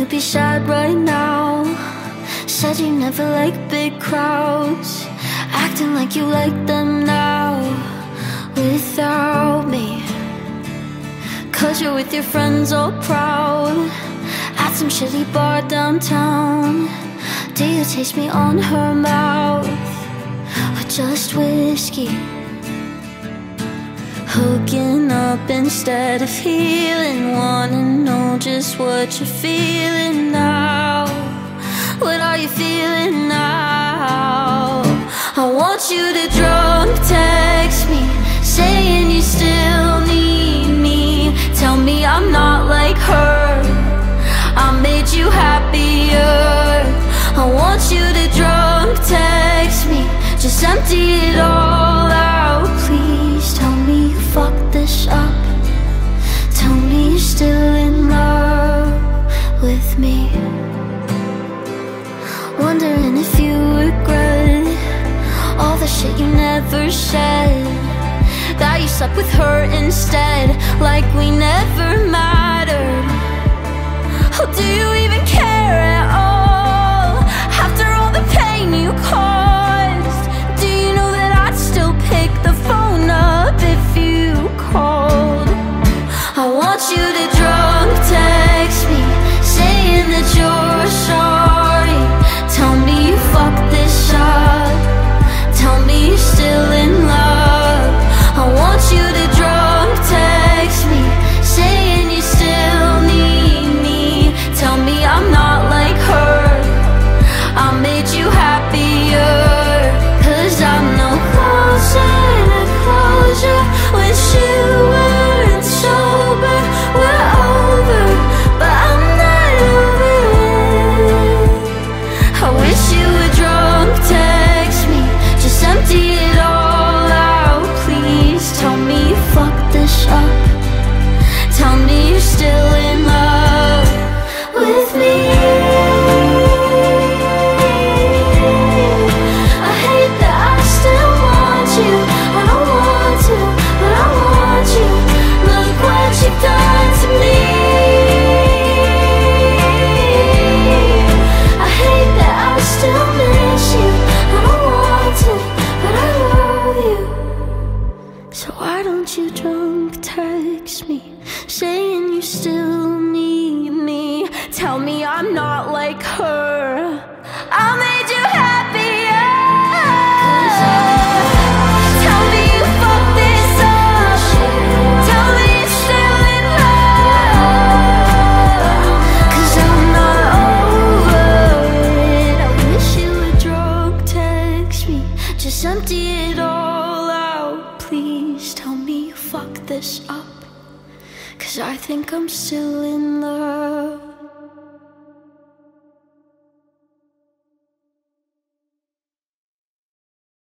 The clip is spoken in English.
be sad right now. Said you never like big crowds, acting like you like them now without me. 'Cause you're with your friends all proud at some shitty bar downtown. Do you taste me on her mouth or just whiskey? Hooking up instead of healing. Wanna know just what you're feeling now. What are you feeling now? I want you to drunk text me, saying you still need me. Tell me I'm not like her, I made you happier. I want you to drunk text me, just empty it all out. Please tell me you fucked this up. Tell me you're still in love with me. Wondering if you regret all the shit you never said, that you slept with her instead, like we never mattered. Oh, do you even care at all? After all the pain you caused, do you know that I'd still pick the phone up if you called? I want you to drunk text me, saying that you're sorry. Tell me you fucked this up. Tell me you're still in love. I want you to drunk text me, saying you still need me. Tell me I'm not like her, I made you happier. 'Cause I'm no closer to closure. Wish you weren't sober. We're over, but I'm not over it. I wish you would drunk text me, just empty it all out. Please tell me you fucked this up. Tell me you're still in love with me. I hate that I still want you. I don't want to, but I want you. Look what you've done to me. I hate that I still miss you. I don't want to, but I love you. So why don't you drunk text me, saying you still need me? Tell me I'm not like her, I made you happier. Tell me you fucked this up. Tell me you're still in love. 'Cause I'm not over it. I wish you would drunk text me, just empty it all out. Please tell me you fucked this up. 'Cause I think I'm still in love.